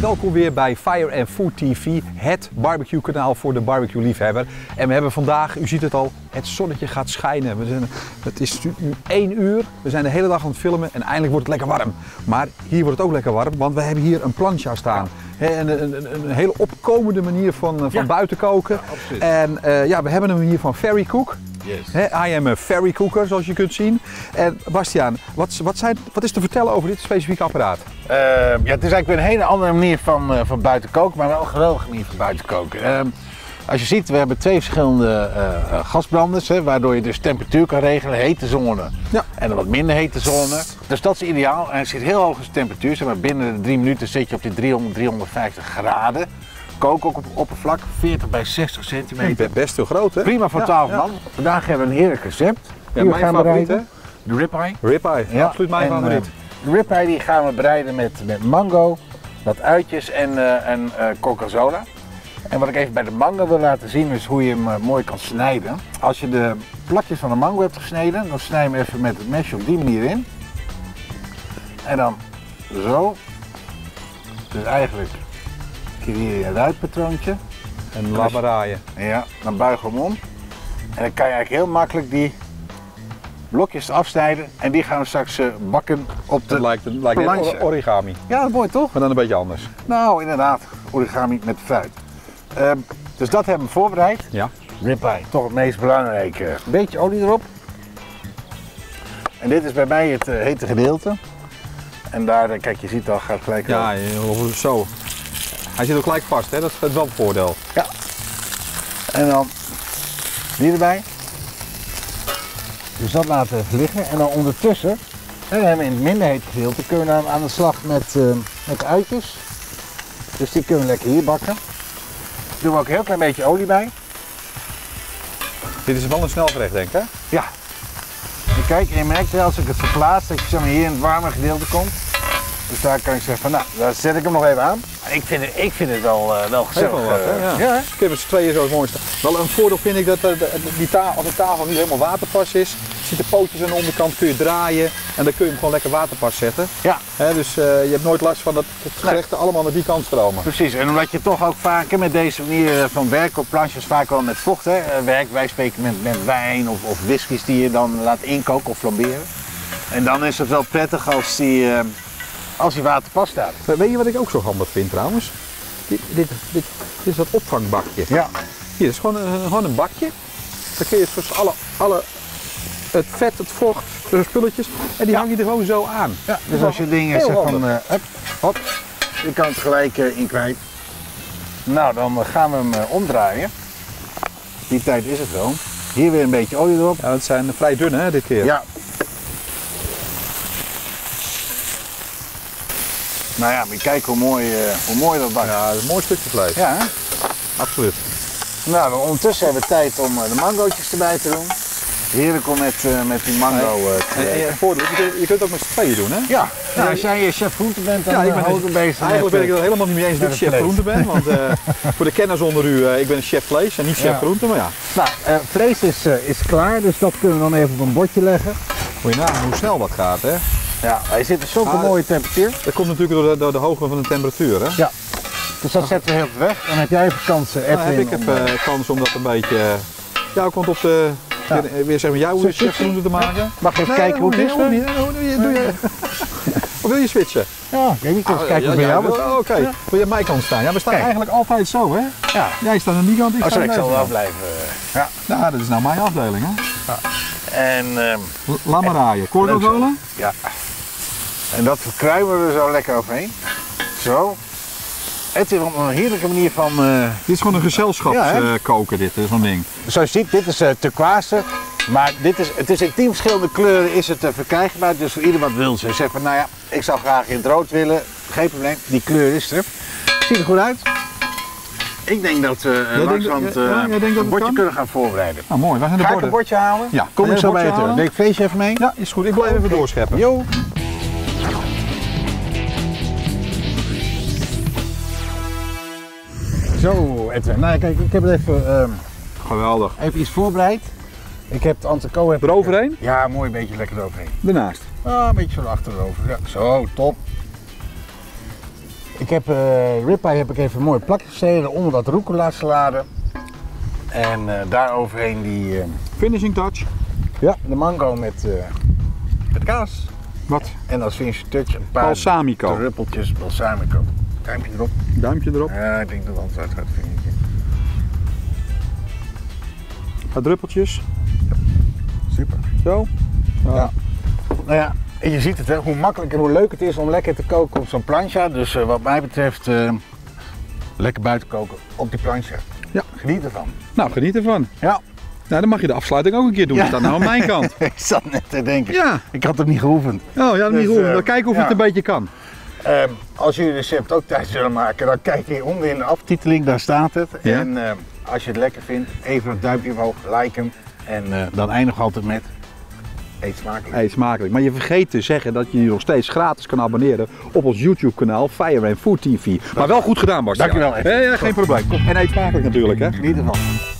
welkom weer bij Fire & Food TV, het barbecue kanaal voor de barbecue liefhebber. En we hebben vandaag, u ziet het al, het zonnetje gaat schijnen. Het is nu 1 uur, we zijn de hele dag aan het filmen en eindelijk wordt het lekker warm. Maar hier wordt het ook lekker warm, want we hebben hier een plancha staan. Een hele opkomende manier van buiten koken. Ja, en we hebben hem hier van Ferry Cook. Yes. I am a Ferry cooker, zoals je kunt zien. En Bastiaan, wat is te vertellen over dit specifieke apparaat? Het is eigenlijk weer een hele andere manier van buiten koken, maar wel een geweldige manier van buiten koken. Als je ziet, we hebben 2 verschillende gasbranders, waardoor je dus temperatuur kan regelen, hete zone en een wat minder hete zone. Dus dat is ideaal. En het zit heel hoog in temperatuur, zeg maar binnen de 3 minuten zit je op die 300, 350 graden. Kookoppervlak, 40 bij 60 centimeter. Best heel groot, hè? Prima voor 12 man. Vandaag hebben we een heerlijk recept. Ja, mijn favoriet, hè? De ribeye. Ribeye, ja, absoluut mijn favoriet. De ribeye die gaan we bereiden met mango, wat uitjes en Coca-Cola. En wat ik even bij de mango wil laten zien is hoe je hem mooi kan snijden. Als je de plakjes van de mango hebt gesneden, dan snij je hem even met het mesje op die manier in. En dan zo. Dus eigenlijk creëer je een ruitpatroontje. En labaraaien. Ja, dan buigen we hem om. En dan kan je eigenlijk heel makkelijk die blokjes afsnijden en die gaan we straks bakken op de lijkt net origami. Ja, dat is mooi toch? Maar dan een beetje anders. Nou, inderdaad, origami met fruit. Dus dat hebben we voorbereid. Ja. Ribeye, toch het meest belangrijke. Een beetje olie erop. En dit is bij mij het hete gedeelte. En daar, kijk, je ziet al, gaat gelijk. Ja, zo. Hij zit ook gelijk vast, hè? Dat is wel een voordeel. Ja. En dan die erbij. Dus dat laten we even liggen. En dan ondertussen, en dan hebben we in het minder hete gedeelte, kunnen we dan aan de slag met uitjes. Dus die kunnen we lekker hier bakken. Daar doen we ook een heel klein beetje olie bij. Dit is wel een snelgerecht, denk ik, hè? Ja. En kijk, je merkt wel als ik het verplaats dat je zeg maar, hier in het warme gedeelte komt. Dus daar kan ik zeggen van, nou, daar zet ik hem nog even aan. Ik vind het wel gezellig. Wat, hè? Ja. Ik heb het z'n tweeën zo het mooiste. Wel een voordeel vind ik dat als de tafel niet helemaal waterpas is, ziet de pootjes aan de onderkant, kun je draaien en dan kun je hem gewoon lekker waterpas zetten. Ja. Dus je hebt nooit last van dat het gerechten allemaal naar die kant stromen. Precies, en omdat je toch ook vaker met deze manier van werken op planches vaak wel met vocht werkt. Wij spreken met wijn of whiskies die je dan laat inkoken of flamberen. En dan is het wel prettig als die waterpas staat. Weet je wat ik ook zo handig vind trouwens? Dit is dat opvangbakje. Ja. Hier is gewoon een bakje. Dan kun je het vet, het vocht, de spulletjes en die hang je er gewoon zo aan. Ja, dus als je dingen zegt van hop, je kan het gelijk in kwijt. Nou, dan gaan we hem omdraaien. Die tijd is het wel. Hier weer een beetje olie erop. Ja, dat zijn vrij dunne, hè, dit keer. Ja. Nou ja, maar kijk hoe mooi dat bakt. Ja, een mooi stukje vlees. Ja, hè? Absoluut. Nou, ondertussen hebben we tijd om de mangootjes erbij te doen. Heerlijk om met die mango je kunt het ook met z'n tweeën doen, hè? Ja, nou, als jij chef groente bent, dan hou ik er bezig. Eigenlijk ben ik het helemaal niet mee eens dat ik chef groente ben. Want voor de kenners onder u, ik ben een chef vlees en niet chef groente, maar ja. Nou, vlees is klaar, dus dat kunnen we dan even op een bordje leggen. Moet je nagaan hoe snel dat gaat, hè? Ja, hij zit op zo'n mooie temperatuur. Dat komt natuurlijk door de hoogte van de temperatuur, hè? Ja. Dus dat zetten we heel veel weg. Dan heb jij even kans, Edwin. Dan heb ik even kans om dat een beetje jouw kant op de... Ja. Weer zeg maar jouw chefgroente te maken. Mag je even kijken hoe het is? Doe je. Of wil je switchen? Ja, ik weet niet, ik kijken hoe bij jou. Oké. Wil je aan mijn kant staan? Ja, we staan eigenlijk altijd zo, hè? Ja. Jij staat aan die kant, ik zal wel blijven. Ja. Nou, dat is nou mijn afdeling, hè? Ja. En... laat maar raaien. Coca-Cola? Ja. En dat kruimen we er zo lekker overheen. Zo. Het is een heerlijke manier van... Dit is gewoon een gezelschapskoken, dit, zo'n ding. Zoals je ziet, dit is turquoise. Maar het is in 10 verschillende kleuren is het verkrijgbaar. Dus voor ieder wat wil. Ze zegt van, nou ja, ik zou graag in het rood willen. Geen probleem, die kleur is er. Ziet er goed uit. Ik denk dat we langzamerhand een bordje kunnen gaan voorbereiden. Nou, mooi. Waar zijn de borden? Ga ik ik een bordje halen? Ja. Kom ik zo bij je terug. Neem ik vleesje even mee? Ja, is goed. Ik blijf even doorscheppen. Jo. Zo, Edwin. Nou, kijk, ik heb het even... Geweldig. Even iets voorbereid. Ik heb het entrecote... Eroverheen? Ja, mooi, een beetje lekker eroverheen. Daarnaast? Ah, een beetje zo achterover. Ja, zo, top. Ik heb ribeye heb ik even mooi plakjes gesneden, onder dat rucola salade. En daar overheen die Finishing touch. ja, de mango met kaas. Wat? En als finishing touch een paar Balsamico. druppeltjes balsamico. Duimpje erop. Duimpje erop. Ja, ik denk dat het uit gaat vinden. Een paar druppeltjes. Super. Zo. Ja. Nou ja, en je ziet het, hè, hoe makkelijk en hoe leuk het is om lekker te koken op zo'n plancha. Dus wat mij betreft, lekker buiten koken op die plancha. Ja. Geniet ervan. Nou, geniet ervan. Ja. Nou, dan mag je de afsluiting ook een keer doen. Dat staat nou aan mijn kant. Ik zat net te denken. Ja. Ik had het niet geoefend. Oh, ja, niet Dus, goed. Dan kijken of je ja. het een beetje kan. Als jullie het recept ook thuis willen maken, dan kijk hieronder in de aftiteling, daar staat het. Ja. En als je het lekker vindt, even een duimpje omhoog, like hem. En dan eindig altijd met eet smakelijk. Eet smakelijk. Maar je vergeet te zeggen dat je je nog steeds gratis kan abonneren op ons YouTube kanaal Fire and Food TV. Maar wel goed gedaan, Bas. Dankjewel. Ja, geen probleem. En eet smakelijk natuurlijk, hè. Geniet ervan.